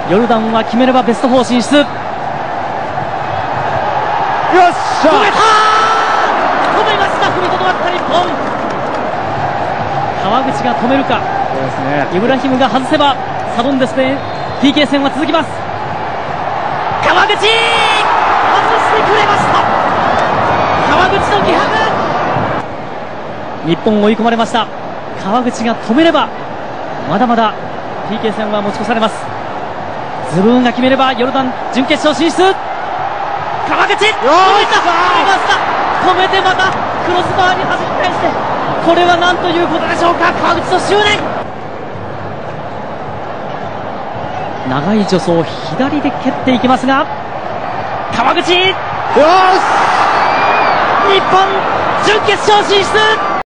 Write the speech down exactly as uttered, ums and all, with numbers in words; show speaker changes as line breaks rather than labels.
ヨルダンは決めればベストフォー進出。止め
よっしゃ、
たー、止めました。踏みとどまった日本。川口が止めるか。
そうですね、
イブラヒムが外せばサドンデスで ピーケー 戦は続きます。川口外してくれました。川口の気迫。日本追い込まれました。川口が止めればまだまだ ピーケー 戦は持ち越されます。ズブーンが決めればヨルダン準決勝進出。川口止めた、止めました。止めてまたクロスバーに弾き返して、これは何ということでしょうか。川口の執念。長い助走を左で蹴っていきますが、川口、
よし、
日本準決勝進出。